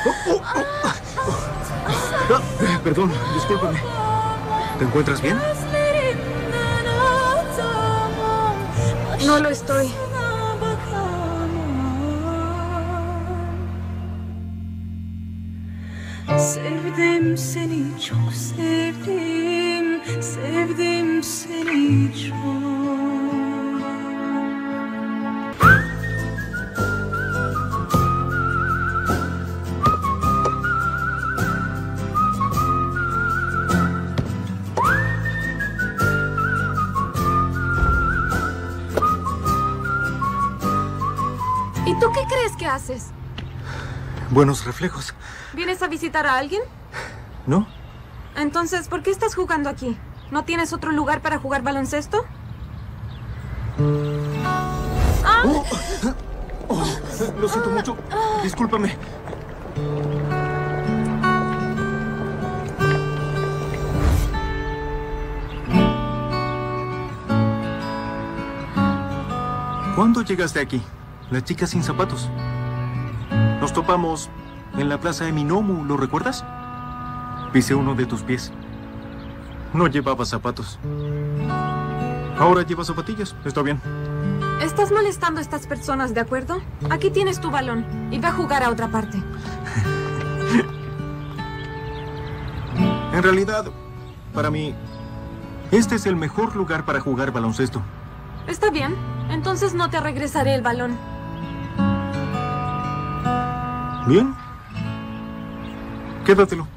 Perdón, discúlpame. ¿Te encuentras bien? No lo estoy. Sevdim seni, çok sevdim, sevdim seni çok. ¿Y tú qué crees que haces? Buenos reflejos. ¿Vienes a visitar a alguien? ¿No? Entonces, ¿por qué estás jugando aquí? ¿No tienes otro lugar para jugar baloncesto? Lo siento mucho. Discúlpame. ¿Cuándo llegaste aquí? La chica sin zapatos. Nos topamos en la plaza de Minomu, ¿lo recuerdas? Pisé uno de tus pies. No llevaba zapatos. Ahora lleva zapatillas. Está bien. Estás molestando a estas personas, ¿de acuerdo? Aquí tienes tu balón y ve a jugar a otra parte. En realidad, para mí, este es el mejor lugar para jugar baloncesto. Está bien. Entonces no te regresaré el balón. Bien. Quédatelo.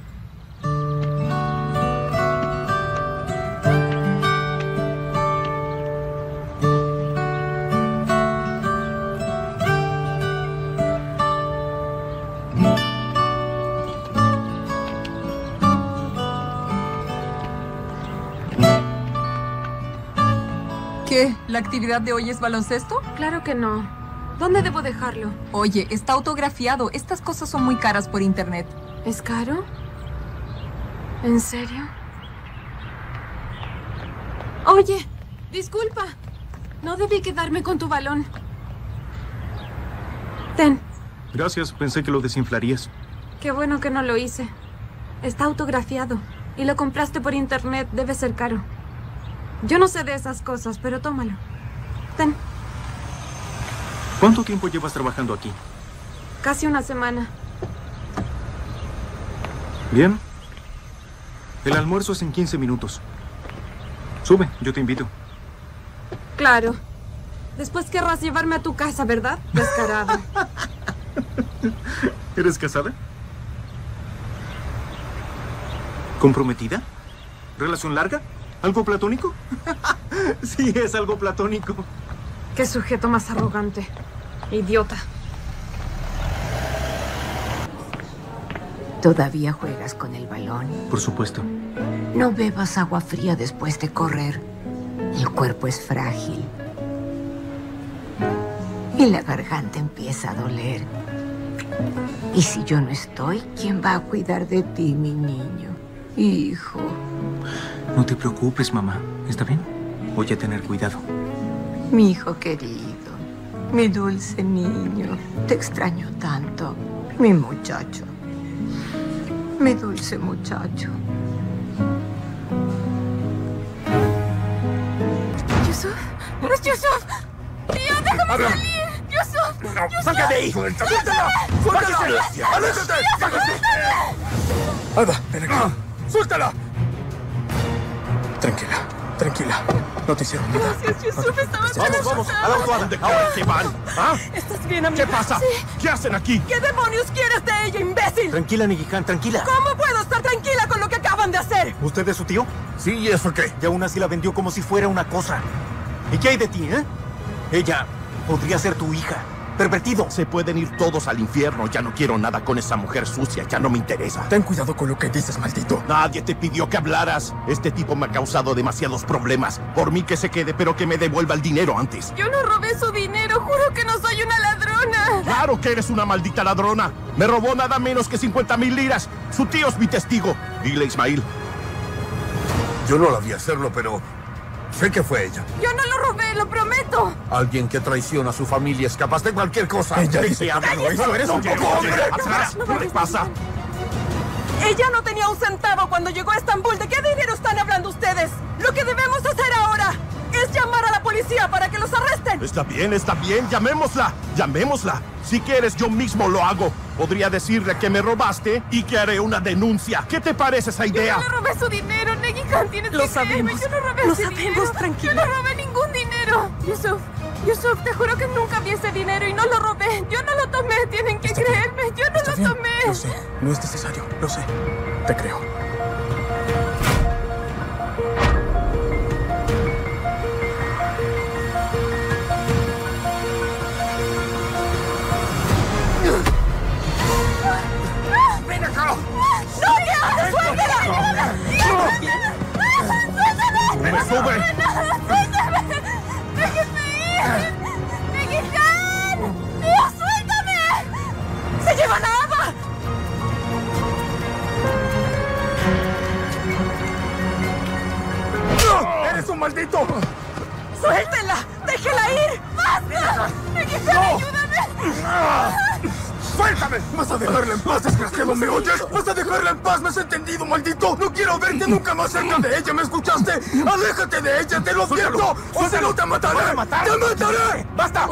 ¿Qué? ¿La actividad de hoy es baloncesto? Claro que no. ¿Dónde debo dejarlo? Oye, está autografiado. Estas cosas son muy caras por internet. ¿Es caro? ¿En serio? Oye, disculpa. No debí quedarme con tu balón. Ten. Gracias, pensé que lo desinflarías. Qué bueno que no lo hice. Está autografiado. Y lo compraste por internet. Debe ser caro. Yo no sé de esas cosas, pero tómalo. Ten. ¿Cuánto tiempo llevas trabajando aquí? Casi una semana. Bien. El almuerzo es en 15 minutos. Sube, yo te invito. Claro. Después querrás llevarme a tu casa, ¿verdad? Descarado. ¿Eres casada? ¿Comprometida? ¿Relación larga? ¿Algo platónico? Sí, es algo platónico. Qué sujeto más arrogante. Idiota. ¿Todavía juegas con el balón? Por supuesto. No bebas agua fría después de correr. El cuerpo es frágil. Y la garganta empieza a doler. Y si yo no estoy, ¿quién va a cuidar de ti, mi niño? Hijo. No te preocupes, mamá. ¿Está bien? Voy a tener cuidado. Mi hijo querido, mi dulce niño, te extraño tanto, mi muchacho, mi dulce muchacho. ¡Yusuf! ¡Es Yusuf! ¡Tío, déjame salir! ¡Yusuf! ¡No! ¡Sácate ahí! ¡Suéltala! ¡Suéltala! ¡Aléjate! ¡Sácate! Ada, ven aquí. ¡Suéltala! Tranquila, tranquila. No te hicieron nada. Gracias, Yusuf. Estaba tan ¡Vamos! asustada. ¡Al auto! ¿A dónde ahora se van? ¿Ah? ¿Estás bien, amiga? ¿Qué pasa? Sí. ¿Qué hacen aquí? ¿Qué demonios quieres de ella, imbécil? Tranquila, Nigihan, tranquila. ¿Cómo puedo estar tranquila con lo que acaban de hacer? ¿Usted es su tío? Sí, ¿y eso qué? Y aún así la vendió como si fuera una cosa. ¿Y qué hay de ti, eh? Ella podría ser tu hija. Pervertido. Se pueden ir todos al infierno. Ya no quiero nada con esa mujer sucia. Ya no me interesa. Ten cuidado con lo que dices, maldito. Nadie te pidió que hablaras. Este tipo me ha causado demasiados problemas. Por mí que se quede, pero que me devuelva el dinero antes. Yo no robé su dinero. Juro que no soy una ladrona. ¡Claro que eres una maldita ladrona! Me robó nada menos que 50,000 liras. Su tío es mi testigo. Dile, Ismail. Yo no la vi hacerlo, pero Sé que fue ella. Yo no lo robé, lo prometo. Alguien que traiciona a su familia es capaz de cualquier cosa. Ella dice que no hizo. Eres un viejo hombre. ¡Atrás! ¿Qué le pasa? Ella no tenía un centavo cuando llegó a Estambul. ¿De qué dinero están hablando ustedes? Lo que debemos hacer ahora es llamar a la policía para que los arresten. Está bien, llamémosla. Si quieres, yo mismo lo hago. Podría decirle que me robaste y que haré una denuncia. ¿Qué te parece esa idea? Yo no robé su dinero, Negi Khan, tienes Lo que creerme. sabemos. Yo no robé Lo ese sabemos, dinero. tranquila. Yo no robé ningún dinero. Yusuf, te juro que nunca vi ese dinero y no lo robé. Yo no lo tomé, tienen que creerme. Yo no Está lo bien. tomé. Lo sé, no es necesario. Lo sé. Te creo. ¡Ven acá! ¡No, qué haces! ¡Suéltala! ¡Me sube! ¡Suéltame! ¡Déjenme ir! ¡Negi Khan! ¡Dios, suéltame! ¡Se llevan a Ava! ¡Eres un maldito! ¡Suéltenla! ¡Déjela ir! ¡Basta! ¡Negi Khan, ayúdame! ¡Suéltame! ¿Vas a dejarla en paz, desgraciado? ¿Me oyes? ¿Vas a dejarla en paz? ¿Me has entendido, maldito? No quiero verte nunca más cerca de ella, ¿me escuchaste? ¡Aléjate de ella, te lo advierto! ¡O si no te mataré! ¡Te mataré! ¡Basta!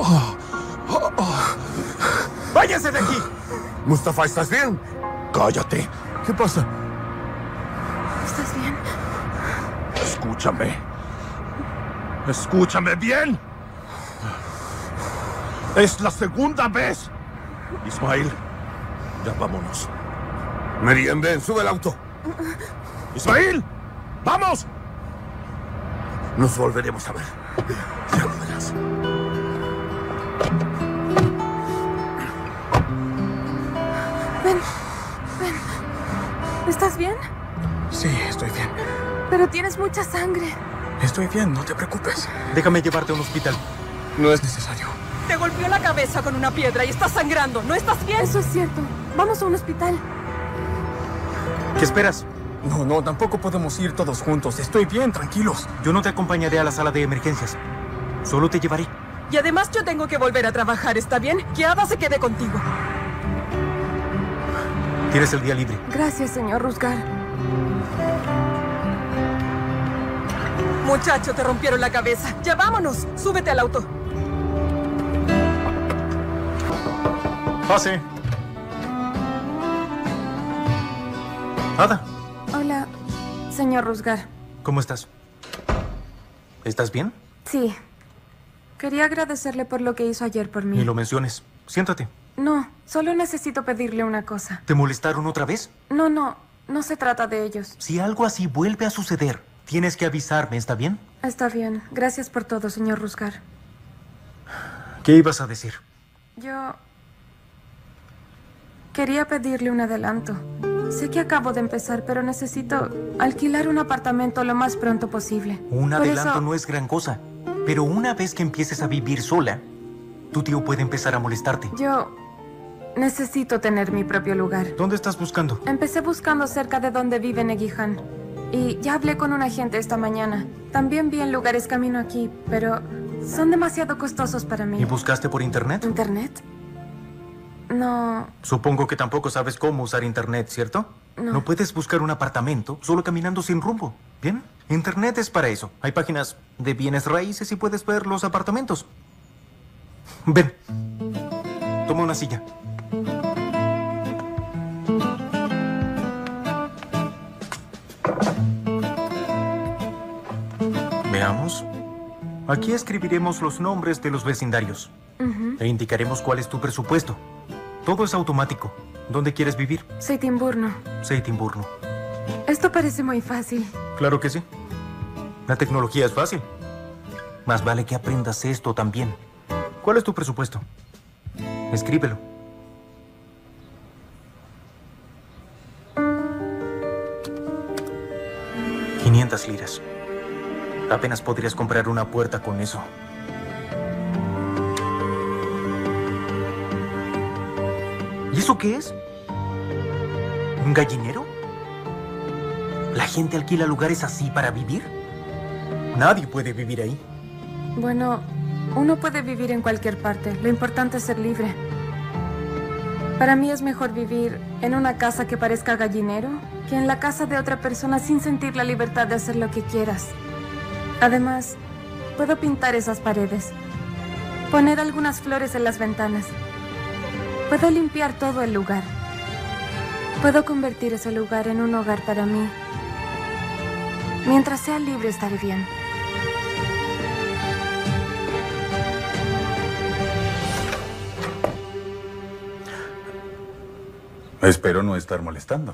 ¡Váyanse de aquí! Mustafa, ¿estás bien? ¡Cállate! ¿Qué pasa? ¿Estás bien? Escúchame. Escúchame bien. Es la segunda vez. Ismail, ya vámonos. Meriem, ven, sube el auto. Ismail, ¡vamos! Nos volveremos a ver. Ya lo verás. Ven. ¿Estás bien? Sí, estoy bien. Pero tienes mucha sangre. Estoy bien, no te preocupes. Déjame llevarte a un hospital. No es necesario. Te golpeó la cabeza con una piedra y estás sangrando. ¿No estás bien? Eso es cierto. Vamos a un hospital. ¿Qué esperas? No, tampoco podemos ir todos juntos. Estoy bien, tranquilos. Yo no te acompañaré a la sala de emergencias. Solo te llevaré. Y además yo tengo que volver a trabajar, ¿está bien? Que Ava se quede contigo. Tienes el día libre. Gracias, señor Rusgar. Muchacho, te rompieron la cabeza. Ya vámonos. Súbete al auto. Pase. Ada, Hola, señor Rusgar. ¿cómo estás? ¿Estás bien? Sí. Quería agradecerle por lo que hizo ayer por mí. Ni lo menciones. Siéntate. No, solo necesito pedirle una cosa. ¿Te molestaron otra vez? No se trata de ellos. Si algo así vuelve a suceder, tienes que avisarme, ¿está bien? Está bien. Gracias por todo, señor Rusgar. ¿Qué ibas a decir? Yo quería pedirle un adelanto. Sé que acabo de empezar, pero necesito alquilar un apartamento lo más pronto posible. Un Por adelanto eso- no es gran cosa, pero una vez que empieces a vivir sola, tu tío puede empezar a molestarte. Yo necesito tener mi propio lugar. ¿Dónde estás buscando? Empecé buscando cerca de donde vive Negi Khan. Y ya hablé con un agente esta mañana. También vi en lugares camino aquí, pero son demasiado costosos para mí. ¿Y buscaste por internet? ¿Internet? No, Supongo que tampoco sabes cómo usar internet, ¿cierto? No. No puedes buscar un apartamento solo caminando sin rumbo. ¿Bien? Internet es para eso. Hay páginas de bienes raíces y puedes ver los apartamentos. Ven. Toma una silla. Veamos. Aquí escribiremos los nombres de los vecindarios. E indicaremos cuál es tu presupuesto. Todo es automático. ¿Dónde quieres vivir? Seitimburno. Seitimburno. Esto parece muy fácil. Claro que sí. La tecnología es fácil. Más vale que aprendas esto también. ¿Cuál es tu presupuesto? Escríbelo. $500. Apenas podrías comprar una puerta con eso. ¿Y eso qué es? ¿Un gallinero? ¿La gente alquila lugares así para vivir? Nadie puede vivir ahí. Bueno, uno puede vivir en cualquier parte. Lo importante es ser libre. Para mí es mejor vivir en una casa que parezca gallinero que en la casa de otra persona sin sentir la libertad de hacer lo que quieras. Además, puedo pintar esas paredes, poner algunas flores en las ventanas. Puedo limpiar todo el lugar. Puedo convertir ese lugar en un hogar para mí. Mientras sea libre, estaré bien. Espero no estar molestando.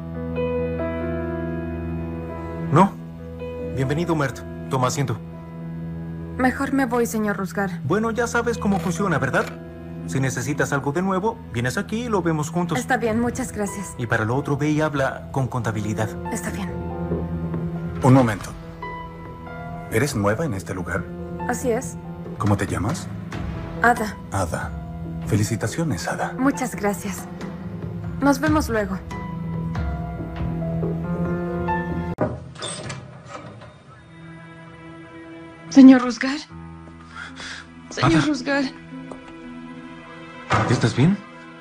No. Bienvenido, Mert. Toma asiento. Mejor me voy, señor Rusgar. Bueno, ya sabes cómo funciona, ¿verdad? Si necesitas algo de nuevo, vienes aquí y lo vemos juntos. Está bien, muchas gracias. Y para lo otro, ve y habla con contabilidad. Está bien. Un momento. ¿Eres nueva en este lugar? Así es. ¿Cómo te llamas? Ada. Ada. Felicitaciones, Ada. Muchas gracias. Nos vemos luego. Señor Rusgar. Señor Ada. Rusgar. ¿Estás bien?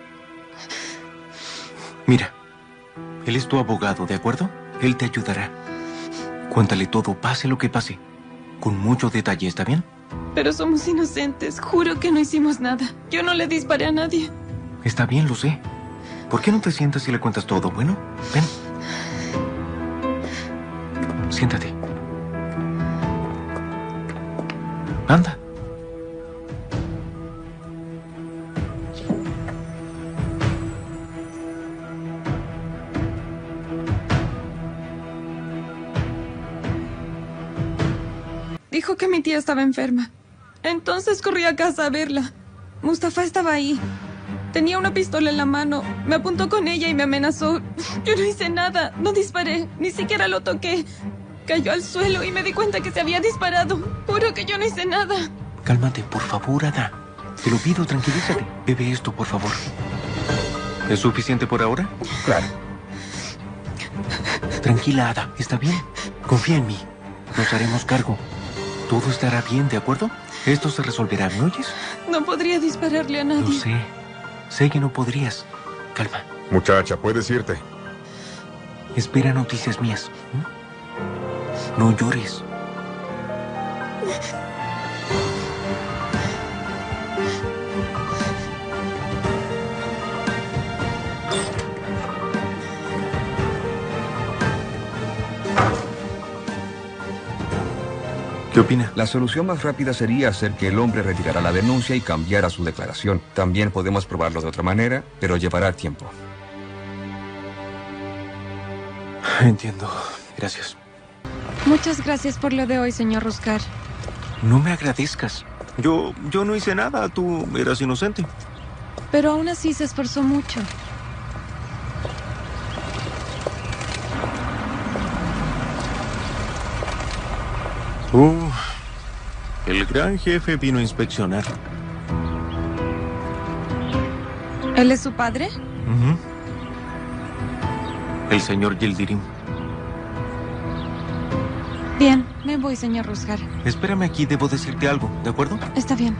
Mira, él es tu abogado, ¿de acuerdo? Él te ayudará. Cuéntale todo, pase lo que pase. Con mucho detalle, ¿está bien? Pero somos inocentes. Juro que no hicimos nada. Yo no le disparé a nadie. Está bien, lo sé. ¿Por qué no te sientas y le cuentas todo? Bueno, ven. Siéntate. Anda. Dijo que mi tía estaba enferma. Entonces corrí a casa a verla. Mustafa estaba ahí. Tenía una pistola en la mano. Me apuntó con ella y me amenazó. Yo no hice nada. No disparé. Ni siquiera lo toqué. Cayó al suelo y me di cuenta que se había disparado. Juro que yo no hice nada. Cálmate, por favor, Ada. Te lo pido, tranquilízate. Bebe esto, por favor. ¿Es suficiente por ahora? Claro. Tranquila, Ada. ¿Está bien? Confía en mí. Nos haremos cargo. Todo estará bien, ¿de acuerdo? Esto se resolverá, ¿me oyes? No podría dispararle a nadie. Lo sé. Sé que no podrías. Calma. Muchacha, puedes irte. Espera noticias mías. No llores. ¿Qué opina? La solución más rápida sería hacer que el hombre retirara la denuncia y cambiara su declaración. También podemos probarlo de otra manera, pero llevará tiempo. Entiendo. Gracias. Muchas gracias por lo de hoy, señor Rusgar. No me agradezcas. Yo no hice nada. Tú eras inocente. Pero aún así se esforzó mucho. El gran jefe vino a inspeccionar. ¿Él es su padre? El señor Yildirim. Bien, me voy, señor Rusgar. Espérame aquí, debo decirte algo, ¿de acuerdo? Está bien.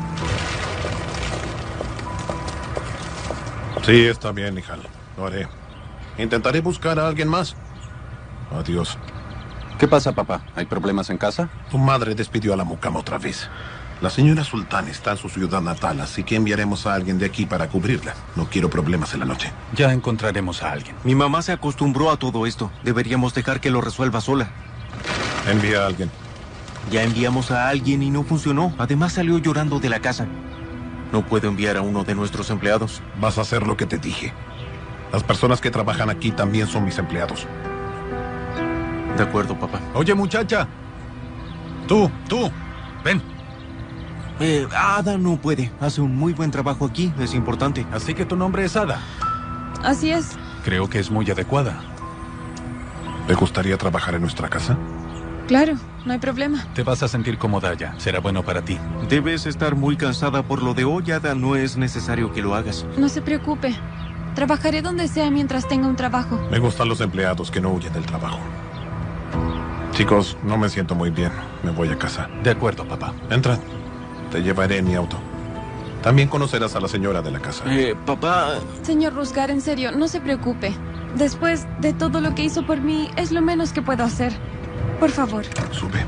Sí, está bien, Nihal. Lo haré. Intentaré buscar a alguien más. Adiós. ¿Qué pasa, papá? ¿Hay problemas en casa? Tu madre despidió a la mucama otra vez. La señora Sultán está en su ciudad natal, así que enviaremos a alguien de aquí para cubrirla. No quiero problemas en la noche. Ya encontraremos a alguien. Mi mamá se acostumbró a todo esto. Deberíamos dejar que lo resuelva sola. Envía a alguien. Ya enviamos a alguien y no funcionó. Además salió llorando de la casa. No puedo enviar a uno de nuestros empleados. Vas a hacer lo que te dije. Las personas que trabajan aquí también son mis empleados. De acuerdo, papá. Oye, muchacha. Tú, ven. Ada no puede. Hace un muy buen trabajo aquí. Es importante. Así que tu nombre es Ada. Así es. Creo que es muy adecuada. ¿Te gustaría trabajar en nuestra casa? Claro, no hay problema. Te vas a sentir cómoda ya. Será bueno para ti. Debes estar muy cansada por lo de hoy, Ada. No es necesario que lo hagas. No se preocupe. Trabajaré donde sea mientras tenga un trabajo. Me gustan los empleados que no huyen del trabajo. Chicos, no me siento muy bien. Me voy a casa. De acuerdo, papá. Entra. Te llevaré en mi auto. También conocerás a la señora de la casa. Papá... Señor Rusgar, en serio, no se preocupe. Después de todo lo que hizo por mí, es lo menos que puedo hacer. Por favor. Sube.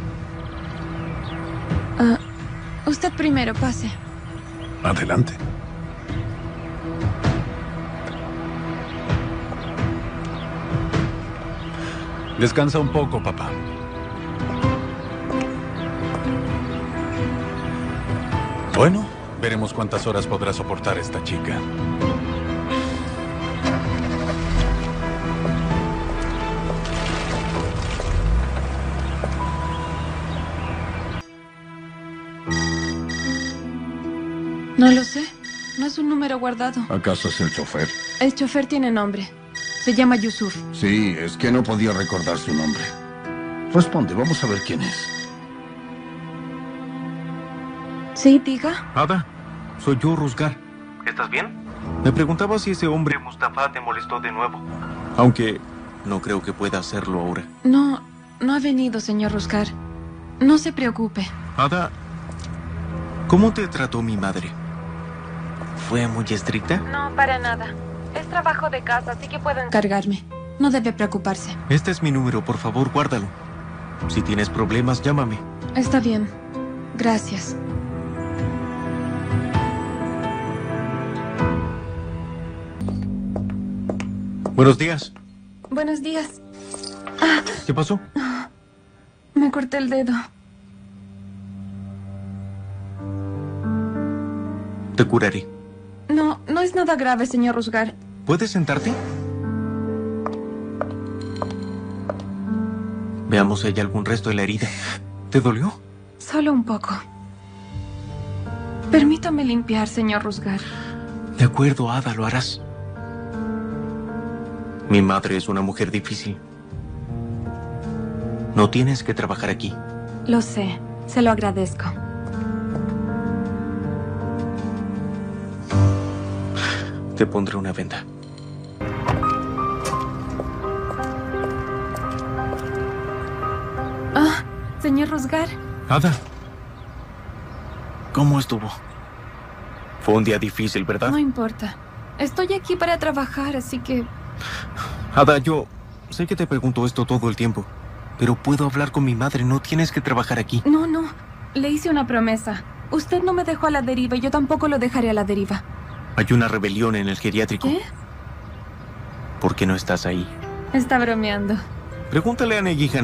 Usted primero, pase. Adelante. Descansa un poco, papá. Bueno, veremos cuántas horas podrá soportar esta chica. No lo sé. No es un número guardado. ¿Acaso es el chofer? El chofer tiene nombre. Se llama Yusuf. Sí, es que no podía recordar su nombre. Responde, vamos a ver quién es. Sí, diga. Ada, soy yo, Rusgar. ¿Estás bien? Me preguntaba si ese hombre Mustafa te molestó de nuevo. Aunque no creo que pueda hacerlo ahora. No ha venido, señor Rusgar. No se preocupe. Ada, ¿cómo te trató mi madre? ¿Fue muy estricta? No, para nada. Es trabajo de casa, así que puedo encargarme. No debe preocuparse. Este es mi número, por favor, guárdalo. Si tienes problemas, llámame. Está bien. Gracias. Buenos días. Buenos días. ¿Qué pasó? Me corté el dedo. Te curaré. No es nada grave, señor Rusgar. ¿Puedes sentarte? Veamos si hay algún resto de la herida. ¿Te dolió? Solo un poco. Permítame limpiar, señor Rusgar. De acuerdo, Ada, lo harás. Mi madre es una mujer difícil. No tienes que trabajar aquí. Lo sé. Se lo agradezco. Te pondré una venda. Señor Rusgar. Ada. ¿Cómo estuvo? Fue un día difícil, ¿verdad? No importa. Estoy aquí para trabajar, así que... Ada, yo sé que te pregunto esto todo el tiempo, pero puedo hablar con mi madre. No tienes que trabajar aquí. No. Le hice una promesa. Usted no me dejó a la deriva y yo tampoco lo dejaré a la deriva. Hay una rebelión en el geriátrico. ¿Qué? ¿Por qué no estás ahí? Está bromeando. Pregúntale a Negihan.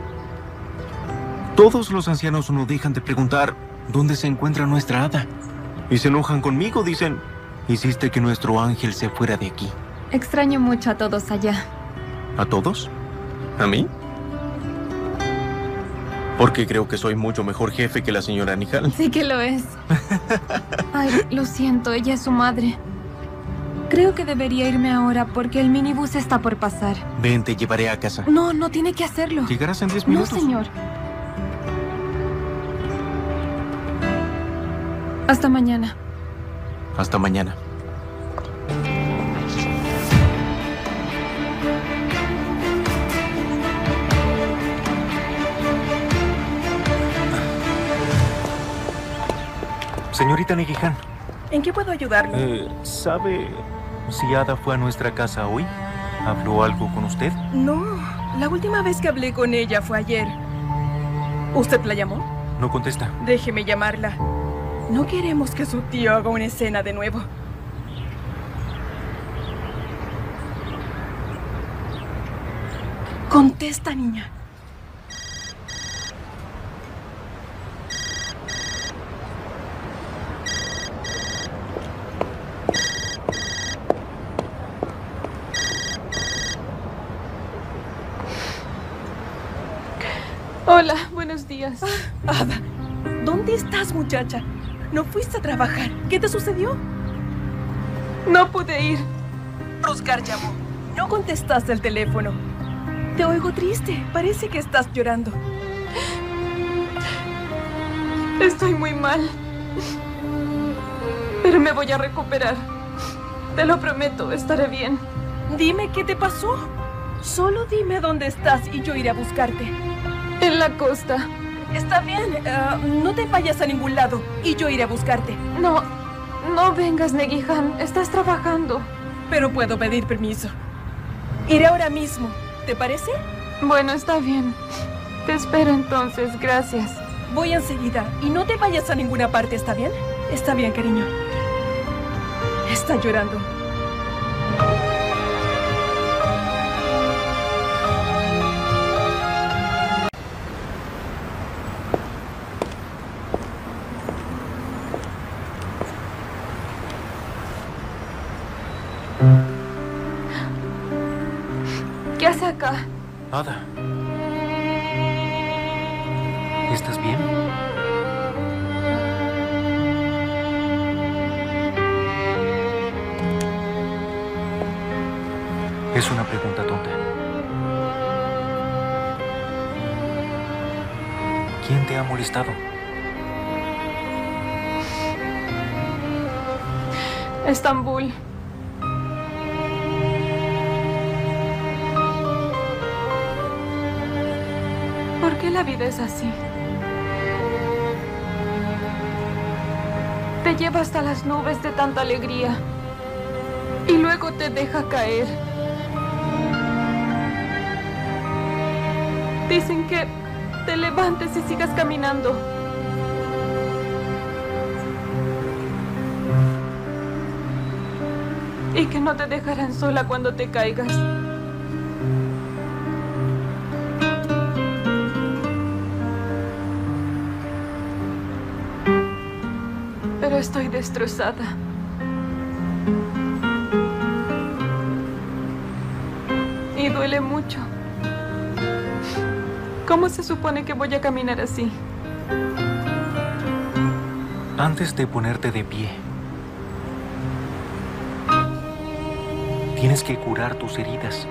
Todos los ancianos no dejan de preguntar dónde se encuentra nuestra Ada. Y se enojan conmigo, dicen, hiciste que nuestro ángel se fuera de aquí. Extraño mucho a todos allá. ¿A todos? ¿A mí? Porque creo que soy mucho mejor jefe que la señora Nihal. Sí que lo es. Ay, lo siento, ella es su madre. Creo que debería irme ahora porque el minibús está por pasar. Ven, te llevaré a casa. No tiene que hacerlo. Llegarás en 10 minutos. No, señor. Hasta mañana. Hasta mañana. Señorita Negihan. ¿En qué puedo ayudarle? ¿Sabe si Ada fue a nuestra casa hoy? ¿Habló algo con usted? No, la última vez que hablé con ella fue ayer. ¿Usted la llamó? No contesta. Déjeme llamarla. No queremos que su tío haga una escena de nuevo. Contesta, niña. Hola, buenos días. Ada, ¿dónde estás, muchacha? ¿No fuiste a trabajar? ¿Qué te sucedió? No pude ir. Rusgar llamó. No contestaste el teléfono. Te oigo triste. Parece que estás llorando. Estoy muy mal. Pero me voy a recuperar. Te lo prometo, estaré bien. Dime qué te pasó. Solo dime dónde estás y yo iré a buscarte. En la costa. Está bien, no te vayas a ningún lado y yo iré a buscarte. No, no vengas, Negihan. Estás trabajando. Pero puedo pedir permiso. Iré ahora mismo, ¿te parece? Bueno, está bien. Te espero entonces, gracias. Voy enseguida y no te vayas a ninguna parte, ¿está bien? Está bien, cariño. Está llorando. ¿Qué hace acá? Ada. ¿Estás bien? Es una pregunta tonta. ¿Quién te ha molestado? Estambul. ¿Por qué la vida es así? Te lleva hasta las nubes de tanta alegría y luego te deja caer. Dicen que te levantes y sigas caminando. Y que no te dejarán sola cuando te caigas. Pero estoy destrozada. Y duele mucho. ¿Cómo se supone que voy a caminar así? Antes de ponerte de pie, tienes que curar tus heridas.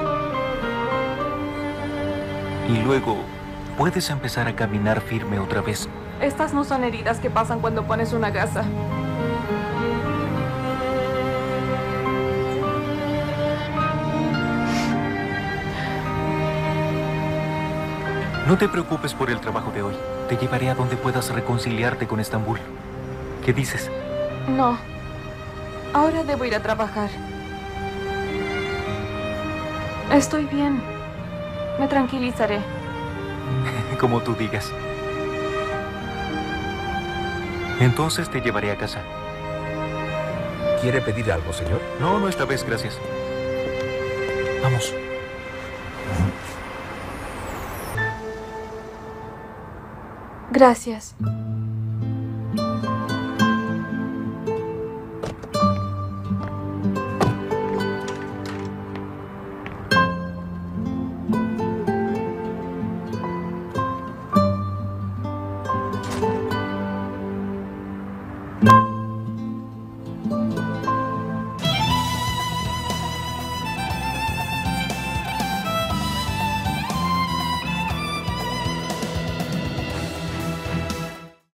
Y luego puedes empezar a caminar firme otra vez. Estas no son heridas que pasan cuando pones una gasa. No te preocupes por el trabajo de hoy. Te llevaré a donde puedas reconciliarte con Estambul. ¿Qué dices? No. Ahora debo ir a trabajar. Estoy bien. Me tranquilizaré. Como tú digas. Entonces te llevaré a casa. ¿Quiere pedir algo, señor? No, esta vez, gracias. Vamos. Gracias.